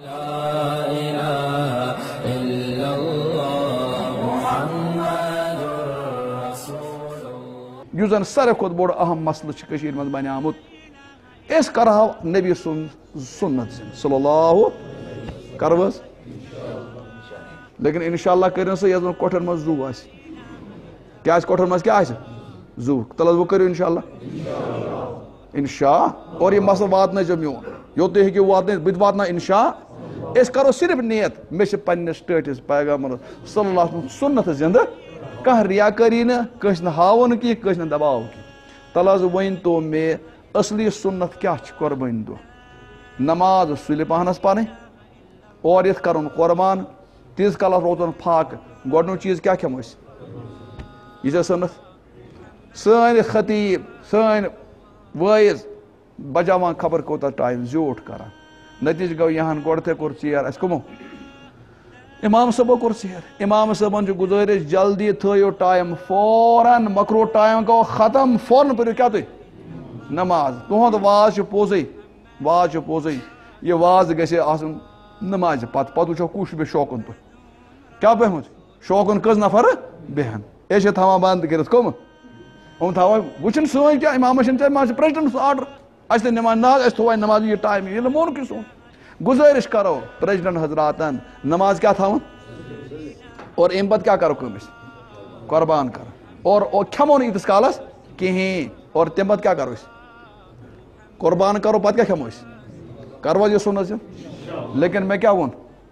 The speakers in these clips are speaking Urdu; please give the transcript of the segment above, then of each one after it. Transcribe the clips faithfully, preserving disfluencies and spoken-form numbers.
یُس زن ساروی کھۄتہٕ بوٚڑ اہم مسلہٕ چھُ کٔشیٖرِ منٛز بنیٛامُت أسۍ کرہاو نبی سُنٛد سُنت زِندٕ صلی اللہ کرو حظ لیکن انشاء اللہ کٔرِو سا یۄس زن کوٹھٮ۪ن منٛز زُو آسہِ کیٛاہ آسہِ کوٹھٮ۪ن منٛز کیٛاہ آسہِ زُو تَلہٕ حظ وۄنۍ کٔرِو انشاء اللہ انشاء اور یہِ مسلہٕ واتنٲیزیو میون یوٚت تُہۍ ہیٚکِو واتنٲیِتھ بہٕ تہِ واتناو انشاء أسۍ کرو صرف نیت مےٚ چھِ پننِس ٹٲٹھِس پیغمبر صلی اللہ علیہ وسلم سُنت زِندٕ کانٛہہ ریاکٲری نہٕ کٲنٛسہِ نہٕ ہاوُن کینٛہہ کٲنٛسہِ نہٕ دباو کینٛہہ تَلہٕ حظ ؤنۍتو مےٚ اصلی سُنت کیٛاہ چھِ قۄربٲنی دۄہ نماز سُلہِ پہنس پرٕنۍ اور یِتھ کرُن قۄربان تیٖتِس کالس روزُن فاقہٕ گۄڈنیُک چیٖز کیٛاہ کھٮ۪مو أسۍ یہِ چھا سُنت سٲنۍ خطیٖب سٲنۍ وٲعظ بجاوان خبر کوٗتاہ ٹایم زیوٗٹھ کران نتیٖجہٕ گوٚو یِہن گۄڈٕتھے کوٚر ژیر اَسہِ کٕمو امام صٲبو کوٚر ژیر امام صٲبن چھُ گُزٲرِش جلدی تھٲیِو ٹایم فوراً مۄکلو ٹایم گوٚو ختم فوراً پٔرِو کیٛاہ تُہۍ نماز تُہُنٛد واز چھُ پوٚزُے واز چھُ پوٚزُے یہِ واز گژھِ آسُن نمازِ پتہٕ پتہٕ وٕچھو کُس چھُ بیٚیہِ شوقُن تُہۍ کیٛاہ بیٚہمٕژ شوقُن کٔژ نفر بیٚہن أسۍ چھِ تھاوان بنٛد کٔرِتھ کٕم یِم تھاوان وٕچھِنۍ سٲنۍ کیٛاہ اِمامس چھِنہٕ ژےٚ ما چھِ پرٛزِڈنٛٹ سُنٛد آرڈر اَسہِ تہِ نِوان نہ حظ اَسہِ تھوٚو وۄنۍ نماز یہِ ٹایم ییٚلہِ نہٕ مونکُے سون گُزٲرِش کرو پرٛزِڈنٛٹ حضراتن نماز کیٛاہ تھاوُن اور اَمہِ پتہٕ کیٛاہ کرو کٲم أسۍ قۄربان کرو اور کھٮ۪مو نہٕ ییٖتِس کالس کِہیٖنۍ اور تَمہِ پتہٕ کیٛاہ کرو أسۍ قۄربان کرو پتہٕ کیٛاہ کھٮ۪مو أسۍ کرو حظ یہِ سُنت زِندٕ لیکن مےٚ کیٛاہ ووٚن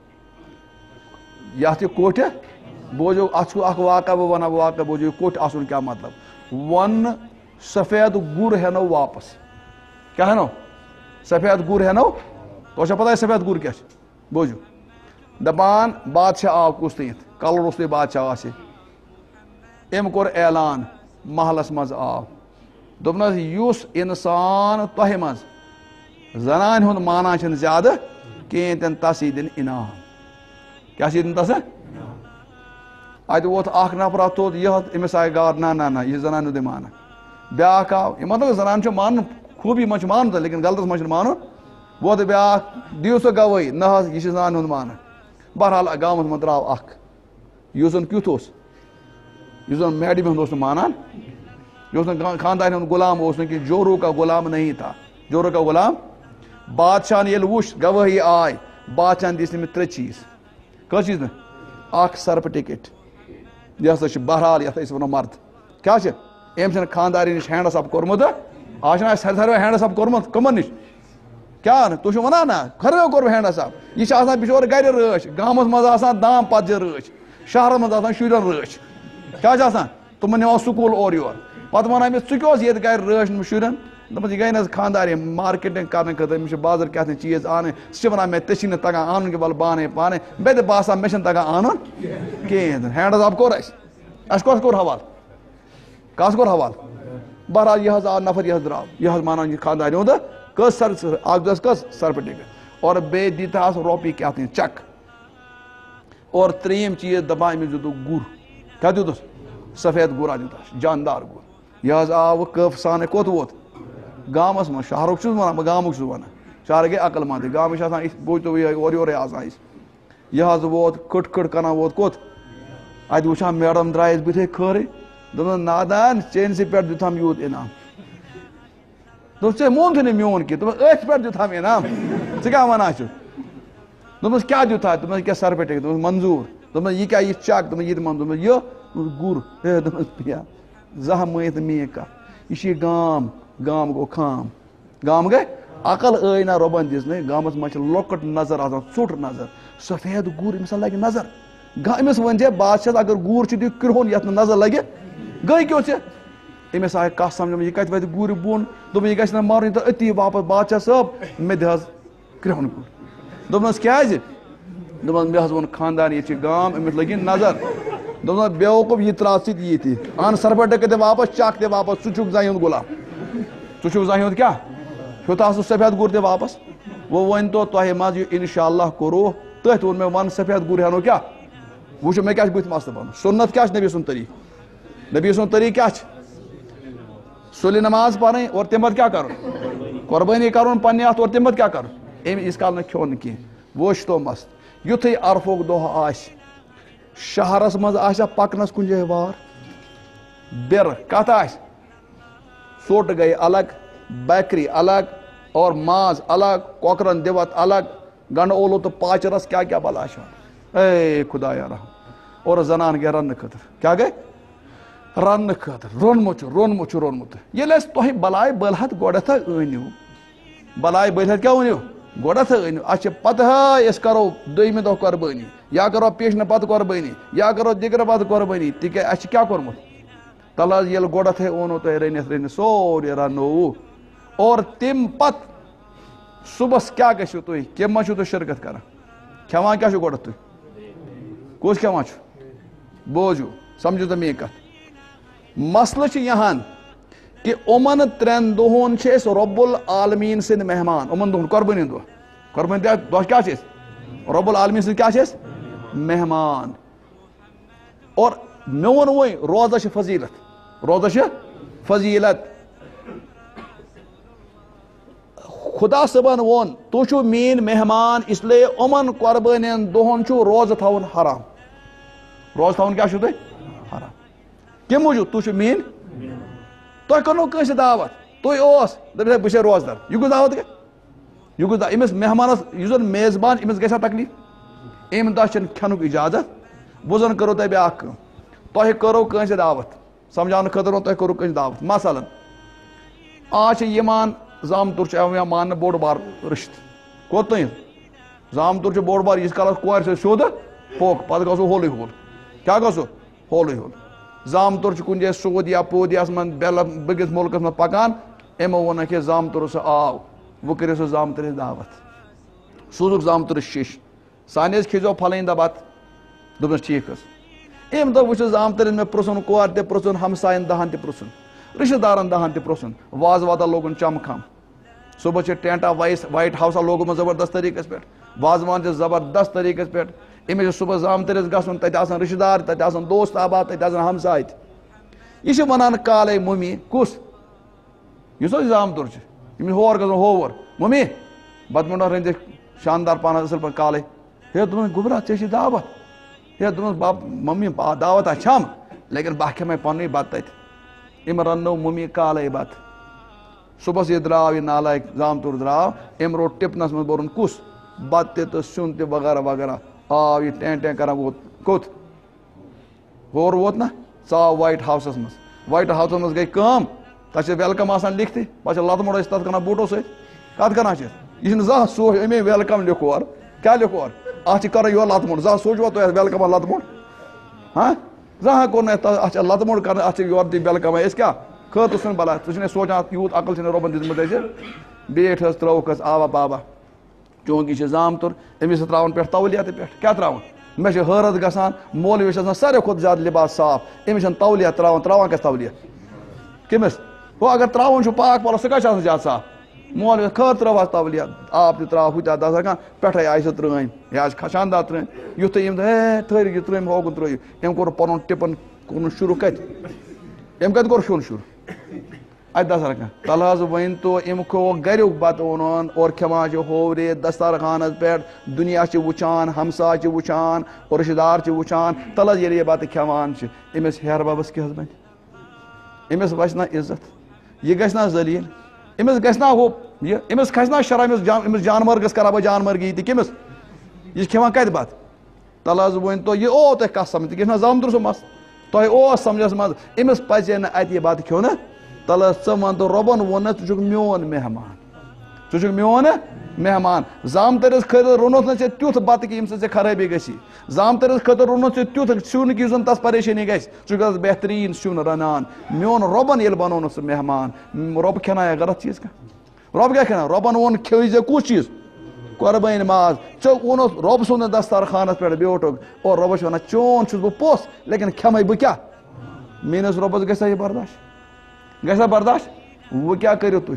یتھ یہِ کوٚٹھِ بوٗزِو اتھ چھُ اکھ واقعہ بہٕ ونہٕ واقعہ بوٗزِو یہِ کوٚٹھ آسُن کیٛاہ مطلب وۄنۍ سفید گُر ہٮ۪نو واپس کیٛاہ ہٮ۪نو سفید گُر ہٮ۪نو تۄہہِ چھا پتہ سفید گُر کیٛاہ چھُ بوٗزِو دپان بادشاہ آو کُس تانٮ۪تھ کلہٕ روٚستُے بادشاہ آسہِ أمۍ کوٚر اعلان محلس منٛز آو دوٚپُن حظ یُس انسان تۄہہِ منٛز زنانہِ ہُنٛد مانان چھِنہٕ زیادٕ کِہیٖنۍ تہِ نہٕ تس یی دِنہٕ انعام کیٛاہ چھِ یی دِنہٕ تس اتہِ ووت اکھ نفرا توٚت یہِ حظ أمِس آیہِ گاڈ نہ نہ نہ یہِ چھِ زنانہِ ہُنٛدُے مانان بیٛاکھ آو یہِ مطلب زنان چھُ مانُن خوٗبی منٛز چھُ مانُن تہٕ لیکن غلطس منٛز چھُنہٕ مانُن ووت بیٛاکھ دِیِو سا گوٲہی نہ حظ یہِ چھِ زنانہِ ہُنٛد مانان بہرحال گامس منٛز درٛاو اکھ یُس زن کیُتھ اوس یُس زن میڈم ہُنٛد اوس نہٕ مانان یہِ اوس نہٕ خاندانہِ ہُنٛد غلام اوس نہٕ کینٛہہ جورو کا غلام نہیں تھا جورو کا غلام بادشاہن ییٚلہِ وُچھ گوٲہی آے بادشاہن دِژ أمِس ترٛےٚ چیٖز کٔژ چیٖز نہٕ اکھ سرپہٕ ٹِکٹ یہِ ہسا چھُ بہرحال یتھ أسۍ ونو مرد کیٛاہ چھِ أمۍ چھِنہٕ خاندارٮ۪ن نِش ہینڈس اپ کوٚرمُت آز چھُنہ اَسہِ ساروٕے ہینڈس اپ کوٚرمُت کٕمن نِش کیٛاہ نہٕ تُہۍ چھِو ونان نہ خٲرو کوٚر ہینڈس اپ یہِ چھِ آسان بِچور گرِ رٲچھ گامس منٛز آسان دام پتجہِ رٲچھ شہرس منٛز آسان شُرٮ۪ن رٲچھ کیٛاہ چھِ آسان تِمن نِوان سکوٗل اورٕ یورٕ پتہٕ ونان أمِس ژٕ کیٛاہ اوس ییٚتہِ گرِ رٲچھ شُرٮ۪ن دپان یہِ گٔے نہٕ حظ خاندارٮ۪ن مارکیٹنگ کرنہٕ خٲطرٕ أمِس چھِ بازر کیٛاہ تام چیٖز انٕنۍ سُہ چھِ ونان مےٚ ژےٚ چھی نہٕ تگان انُن کینٛہہ وَلہٕ پانے پانے مےٚ تہِ باسان مےٚ چھُنہٕ تگان انُن کِہیٖنۍ تہِ ہینڈس اپ کوٚر اَسہِ اَسہِ کۄس کوٚر حوالہٕ کس کوٚر حوالہٕ بہرحال یہِ حظ آو نفر یہِ حظ درٛاو یہِ حظ مانان یہِ خاندارِ ہُنٛد کٔژ سر اکھ دۄہس کٔژ سرپہٕ ٹِکٹ اور بیٚیہِ دِتہَس رۄپیہِ کیٛاہ تام چک اور ترٛیٚیِم چیٖز دپان أمِس دِتُکھ گُر کیٛاہ دِتُس سفید گُرا دِتُس جاندار گُر یہِ حظ آو کٲفہٕ سانٕے کوٚت ووت گامس منٛز شہرُک چھُس ونان بہٕ گامُک چھُس ونان شہرٕ گٔے عقل منٛدٕے گامٕکۍ چھِ آسان یِتھ بوٗزتو یِہوے اورٕ یورے آسان أسۍ یہِ حظ ووت کھٕٹ کھٕٹ کران ووت کوٚت اتہِ وٕچھان میڈم درٛایس بٕتھے خٲرٕے دوٚپُن نادان چٲنسٕے پٮ۪ٹھ دیُتہم یوٗت انعام دوٚپُس ژےٚ مونتھٕے نہٕ میون کینٛہہ دوٚپُن أتھۍ پٮ۪ٹھ دیُتہم انعام ژٕ کیٛاہ ونان چھُکھ دوٚپمَس کیٛاہ دیُتہا دوٚپمَس ییٚکیٛاہ سرپہٕ ٹِکٹ دوٚپمَس منظوٗر دوٚپمَس یہِ کیٛاہ یہِ چک دوٚپمَس یہِ تہِ من دوٚپمَس یہِ گُر ہے دوٚپمَس بیٚہہ زانٛہہ مٲنِتھ نہٕ میٛٲنۍ کتھ یہِ چھُ یہِ گام گام گوٚو خام گام گٔے عقل ٲے نہ رۄبن دِژنٕے گامس منٛز چھِ لۄکٕٹ نظر آسان ژوٚٹ نظر سفید گُر أمِس لگہِ نظر أمِس ؤنۍ زِ بادشاہس اگر گوٗر چھُ دِ کرٛہُن یتھ نہٕ نظر لگہِ گٔے کیٛاہ ژےٚ أمِس آیہِ کتھ سمجھ یہِ کتہِ واتہِ گُرِ بۄن دوٚپُن یہِ گژھِ نہٕ مَرُن تہٕ أتی واپس بادشاہ صٲب مےٚ دِ حظ کرٛہُن گُر دوٚپنس کیٛازِ دوٚپمس مےٚ حظ ووٚن خاندار ییٚتہِ چھِ گام أمِس لٔگِنۍ نظر دوٚپمس بیوقوٗف یہِ ترٛاو ژٕ تہِ ییٚتی اَن سرپہٕ ٹِکٹ تہِ واپس چک تہِ واپس ژٕ چھُکھ زنہِ ہُنٛد غلام ژٕ چھُکھ زنہِ ہُنٛد کیٛاہ ہیوٚتہا سُہ سفید گُر تہِ واپس وۄنۍ ؤنۍتو تۄہہِ منٛز یہِ انشاء اللہ کوٚروٕ تٔتھۍ ووٚن مےٚ وَن سفید گُر ہٮ۪نو کیٛاہ وٕچھو مےٚ کیٛاہ چھُ بٕتھِ مسلہٕ بنُن سُنت کیٛاہ چھُ نبی سُنٛد طریٖقہٕ نبی سُنٛد طریٖقہٕ کیٛاہ چھُ سُلہِ نماز پرٕنۍ اور تَمہِ پتہٕ کیٛاہ کرُن قۄربٲنی کرُن پننہِ اتھٕ اور تَمہِ پتہٕ کیٛاہ کرُن أمۍ ییٖتِس کالس نہٕ کھیوٚو نہٕ کینٛہہ وش تو مست یتھے عرفوک دۄہ آسہِ شہرس منٛز آسیا پکنس کُنہِ جایہِ وار بِرٕ کتھ آسہِ ژوٚٹ گٔے الگ بیکری الگ اور ماز الگ کۄکرن دِوت الگ گنڈٕ اولو تہٕ پاچرس کیاہ کیاہ بلا چھُ اے خدایا رحم اور زنان گٔے رننہٕ خٲطرٕ کیاہ گٔے رننہٕ خٲطرٕ روٚنمُت چھُ روٚنمُت چھُ روٚنمُت ییٚلہِ اَسہِ تۄہہِ بلاے بلہت گۄڈٮ۪تھٕے أنِو بلاے بلہت کیاہ ؤنِو گۄڈٮ۪تھٕے أنِو اَسہِ چھِ پتہٕ ہے أسۍ کرو دوٚیمہِ دۄہ قۄربٲنی یا کرو پیشنہٕ پتہٕ قۄربٲنی یا کرو دِگرٕ پتہٕ قۄربٲنی تِکیٛازِ اَسہِ چھِ کیاہ کوٚرمُت تلہٕ حظ ییٚلہِ گۄڈٮ۪تھٕے اوٚنوٕ تۄہہِ رٔنِتھ رٔنِتھ سورُے رننووُ اور تمہِ پتہٕ صُبحس کیاہ گٔژھِو تُہۍ کمہِ منٛز چھِو تُہۍ شرکت کران کھٮ۪وان کیاہ چھُو گۄڈٮ۪تھ تُہۍ کُس کھٮ۪وان چھُ بوٗزِو سمجھِو تہٕ میٛٲنۍ کتھ مسلہٕ چھُ یہان کہ یِمن ترٛٮ۪ن دۄہن چھِ أسۍ رۄب العالمیٖن سٕنٛدۍ مہمان یِمن دۄہن قۄربٲنی ہُنٛد دۄہ قۄربٲنی دۄہ کیاہ چھِ أسۍ رۄب العالمیٖن سٕنٛدۍ کیاہ چھِ أسۍ مہمان اور مےٚ ووٚن وۄنۍ روزہ چھِ فضیٖلت روزہ چھِ فضیٖلت خدا صٲبن ووٚن تُہۍ چھِو میٛٲنۍ مہمان اس لیے یِمن قۄربٲنین دۄہن چھُ روزٕ تھاوُن حرام روزٕ تھاوُن کیاہ چھُو تۄہہِ حرام کمہِ موٗجوٗب تُہۍ چھِو میٛٲنۍ تۄہہِ کوٚرنو کٲنٛسہِ دعوت تُہۍ اوس دٔپِو بہٕ چھُسے روزدار یہِ کُس دعوت گٔے یہِ کُس أمِس مہمانس یُس زن میزبان أمِس گژھِ ہا تکلیٖف اَمہِ دۄہ چھُنہٕ کھٮ۪نُک اِجازت بہٕ زن کرو تۄہہِ بیاکھ کٲم تۄہہِ کٔرو کٲنٛسہِ دعوت سمجھاونہٕ خٲطرٕ تۄہہِ کوٚرو کٲنٛسہِ دعوت مثلاً آز چھِ یِوان زامتُر چھُ یِوان ماننہٕ بوٚڑ بار رِشتہٕ کوٚت تام زامتُر چھُ بوٚڑ بار ییٖتِس کالس کورِ سۭتۍ سیوٚد پوٚک پتہٕ گژھو ہولٕے ہول کیاہ گژھو ہولٕے ہول زامتُر چھُ کُنہِ جایہِ سعوٗدیا پوٗدیاہس منٛز بیٚلس بیٚکِس مُلکس منٛز پکان یِمو ووٚنکھ ہے زامتُر سُہ آو وۄنۍ کٔرِو سُہ زامتٕرِس دعوت سوٗزُکھ زامتٕرِس شیٚش سانہِ حظ کھیزیو پھلٲنۍ دۄہ بتہٕ دوٚپنس ٹھیٖک حظ أمۍ دوٚپ وٕچھ زامتٕرِس مےٚ پرٛژھُن کورِ تہِ پرٛژھُن ہمساین دہن تہِ پرٛژھُن رِشتہٕ دارن دہن تہِ پرٛژھُن وازٕ واتہ لوگُن چمکھم صبحس چھِ ٹینٹا وایس وایٹ ہاوسا لوگمُت زبردست طریٖقس پٮ۪ٹھ وازوان چھِ زبردست طریٖقس پٮ۪ٹھ أمِس چھُ صبحس زامتٕرِس گژھُن تتہِ آسان رِشتہٕ دار تتہِ آسان دوست احباب تتہِ آسان ہمساے تہِ یہِ چھِ ونان کالے مٔمی کُس یُس حظ زامتُر چھُ ییٚمِس ہور گژھُن ہوور مٔمی بتہٕ میوٚنٛڈا رٔنزِکھ شاندار پہن اصل پٲٹھۍ کالے ہے دوٚپُن گوٚبرا ژےٚ چھِ دعوت ہے دوٚپمَس بب ممی دعوت ہا چھم لیکن بہٕ کھٮ۪مے پننُے بتہٕ تتہِ أمۍ رننو مٔمی کالے بتہٕ صبحس ییٚلہِ درٛاو یہِ نالایق زامتُر درٛاو أمۍ روٚٹ ٹِپنس منٛز بوٚرُن کُس بتہٕ تہِ تہٕ سیُن تہِ وغیرہ وغیرہ آو یہِ ٹین ٹین کران ووت کوٚت ہور ووت نا ژاو وایٹ ہاوسس منٛز وایٹ ہاوسس منٛز گٔے کٲم تتھ چھِ ویلکم آسان لیکھتٕے پتہٕ چھِ لتہٕ موٚڑ أسۍ تتھ کران بوٗٹو سۭتۍ کتھ کران چھِ یہِ چھُنہٕ زانٛہہ سوٗنٛچ اَمے ویلکم لیکھو اورٕ کیاہ لیکھو اورٕ اتھ چھِ کران یورٕ لتہٕ موٚڑ زانٛہہ سوٗنٛچوا تۄہہِ اتھ ویلکما لتہٕ موٚڑ ہاں زانٛہہ کوٚر نہٕ اَتھ اتھ چھِ لتہٕ موٚڑ کران اتھ چھِ یورٕ دِنۍ ویلکما أسۍ کیاہ خٲطرٕ ژھٕن بلاے ژٕ چھُنہٕ سونٛچان اتھ یوٗت عقل چھُنہٕ رۄبن دِژمٕژ اَسہِ بیٖٹھ حظ ترٲوُکھ حظ آبا بابا چوٗنٛکہِ یہِ چھُ زامتُر أمِس چھِ تراوان پٮ۪ٹھ تولیہ تہِ پٮ۪ٹھ کیاہ تراوان مےٚ چھِ حٲرت گژھان مولوی چھِ آسان ساروی کھۄتہٕ زیادٕ لِباس صاف أمِس چھنہٕ تولیہ تراوان تراوان کیٛاہ تولیہ کٔمِس ہُہ اگر تراوُن چھُ پاک پلو سُہ کتہِ چھُ آسان زیادٕ صاف مولوی خٲر ترٲوہس تولیہ آب تہِ تراو ہُہ تہِ دَزان کانٛہہ پٮ۪ٹھے آیہِ سۄ ترٲمۍ یہِ آسہِ شاندار ترٲمۍ یُتھُے أمۍ دوٚپ ہے ٹھٔہرِو یہِ ترٲمۍ ہوکُن ترٲیِو أمۍ کوٚر پنُن ٹِپن کوٚرُن شروٗع کتہِ أمۍ کتہِ کوٚر کھیوٚن شروٗع اَتہِ دستار خان تلہٕ حظ ؤنۍ تو أمۍ کھیوٚوُکھ گریُک بتہٕ اوٚنُن اور کھٮ۪وان چھِ ہوورِ دستارخانس پٮ۪ٹھ دُنیا چھِ وٕچھان ہمساے چھِ وٕچھان اور رِشتہٕ دار چھِ وٕچھان تلہٕ حظ ییٚلہِ یہِ بتہٕ کھٮ۪وان چھِ أمِس ہیرٕ ببس کیٛاہ حظ بنہِ أمِس وَسہِ نا عزت یہِ گژھِ نا ذٔلیٖل أمِس گژھِ نا ہُہ یہِ أمِس کھسہِ نا شرم أمِس جان أمِس جانمرگس کرہا بہٕ جانمرگی تہِ کٔمِس یہِ چھِ کھٮ۪وان کتہِ بتہٕ تلہٕ حظ ؤنۍ تو یہِ اوو تۄہہِ کتھ سمجھ تِکیٛازِ چھُنہ زامتُر سُہ مس تۄہہِ اوس سمجھس منٛز أمِس پزِ ہے نہٕ اَتہِ یہِ بتہٕ کھیوٚن تلہٕ حظ ژٕ ون تہٕ رۄبن ووٚن ژٕ چھُکھ میون مہمان ژٕ چھُکھ میون مہمان زامتٕرِس خٲطرٕ روٚنُتھ نہٕ ژےٚ تیُتھ بتہٕ کہِ ییٚمہِ سۭتۍ ژےٚ خرٲبی گژھی زامتٕرِس خٲطرٕ روٚنُتھ ژےٚ تیُتھ سیُن کہِ یُس زن تس پریشٲنی گژھِ ژٕ چھُکھ حظ بہتریٖن سیُن رنان میون رۄبن ییٚلہِ بنوونُتھ ژٕ مہمان رۄب کھٮ۪نایا غلط چیٖز کانٛہہ رۄب کیٛاہ کھٮ۪ناو رۄبن ووٚن کھیٚیہِ کُس چیٖز قۄربٲنۍ ماز ژےٚ اوٚنُتھ رۄب سُنٛد دستارخانس پٮ۪ٹھ بیوٗٹھُکھ اور رۄبس چھِ ونان چون چھُس بہٕ پوٚژھ لیکن کھٮ۪مے بہٕ کیاہ میٲنِس رۄبس گژھِ ہا یہِ برداش گژھِ ہا برداش وۄنۍ کیاہ کٔرِو تُہۍ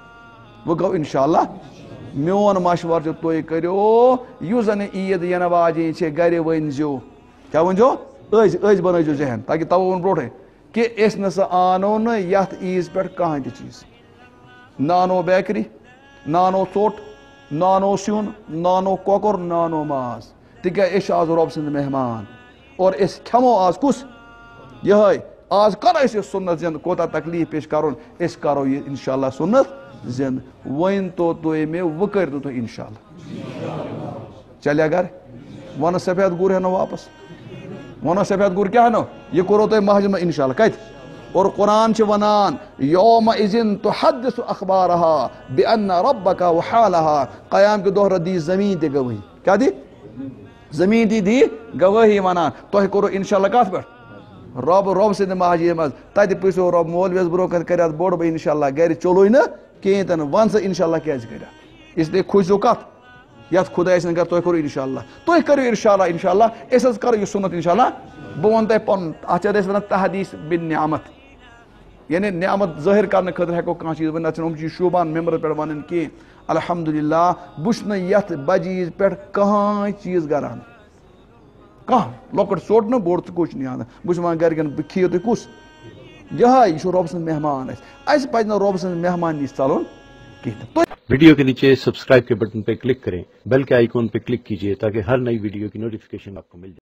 وۄنۍ گوٚو انشاء اللہ میون مشورٕ چھُ تُہۍ کٔرِو یُس زن عیٖد یِنہٕ واجیٚنۍ چھِ گرِ ؤنۍ زیو کیاہ ؤنۍ زیو أزۍ أزۍ بنٲیزیو ذہن تاکہِ تَوے ووٚن برونٛٹھٕے کہِ أسۍ نہ سا آنو نہٕ یتھ عیٖذ پٮ۪ٹھ کٕہٕنۍ تہِ چیٖز نہ انو بیکری نہ انو ژوٚٹ نانو سیون نانو کۄکُر نانو ماز تِکیٛازِ أسۍ چھِ آز رۄب سٕنٛدۍ مہمان اور أسۍ کھٮ۪مو آز کُس یِہوٚے آز کَرو أسۍ یہِ سُنت زِنٛدٕ کوتاہ تکلیٖف پیش کَرُن أسۍ کَرو یہِ اِنشاء اللہ سُنت زِنٛدٕ ؤنۍ تو تُہۍ مےٚ وۄنۍ کٔرۍتو تُہۍ اِنشاء اللہ چلے گھر وَنہٕ سفید گُر ہٮ۪نو واپس وَنو سفید گُر کیٛاہ ہٮ۪نو یہِ کوٚرو تۄہہِ مسجِد منٛز اِنشاء اللہ کَتہِ اور قرآن چھِ وَنان یومَ اِذٍ تُحَدِّثُ اخبارہا بِأَنَّ رَبَّکَ وحالہا قیام کہِ دۄہ دی زمیٖن تہِ گوٲہی کیٛاہ دی زمیٖن تہِ دی گوٲہی وَنان تۄہہِ کوٚرو اِنشاء اللہ کَتھ پٮ۪ٹھ رۄب رۄب سٕنٛدِ مسجِد منٛز تَتہِ پرٛژھو رۄب مولوِیَس برونٛہہ کَنہِ کَرِ اَتھ بوٚڑ بہٕ اِنشاء اللہ گرِ چلوٕے نہٕ کِہیٖنۍ تہِ نہٕ وَن سا اِنشاء اللہ کیٛازِ کَرِ اِسلیے کھوٗژِو کَتھ یَتھ خۄداے سٕنٛدِ گرِ تۄہہِ کوٚرو اِنشاء اللہ تُہۍ کٔرِو اِنشاء اللہ اِنشاء اللہ أسۍ حظ کَرو یہِ سُنت اِنشاء اللہ بہٕ وَنہٕ تۄہہِ پَنُن اَتھ چھِ أسۍ وَنان تحدیٖث بِن نعمت یعنی نعمت ظٲہِر کرنہٕ خٲطرٕ ہٮ۪کو کانٛہہ چیٖز ؤنِتھ نَتہٕ چھِنہٕ یِم چیٖز شوٗبان مِمبرٕ پٮ۪ٹھ وَنٕنۍ کینٛہہ الحمدُاللہ بہٕ چھُس نہٕ یَتھ بجہِ عیٖذ پٮ۪ٹھ کٕہۭنۍ چیٖز گران کانٛہہ لۄکُٹ ژوٚٹ نہٕ بوٚڑ تہٕ کُچھ نہٕ بہٕ چھُس وَنان گرِکٮ۪ن بہٕ کھیٚیِو تُہۍ کُس یِہوٚے یہِ چھُ رۄب سٕنٛز مہمان اَسہِ اَسہِ پَزِ نہٕ رۄب سٕنٛز مہمان نِش ژَلُن کِہیٖنۍ تہِ ویڈیو کے نیچے سبسکرائب کے بٹن پہ کلک کریں بیل کے آئیکن پہ کلک کیجئے تاکہ ہر نئی ویڈیو کی نوٹیفیکیشن آپ کو مل جائے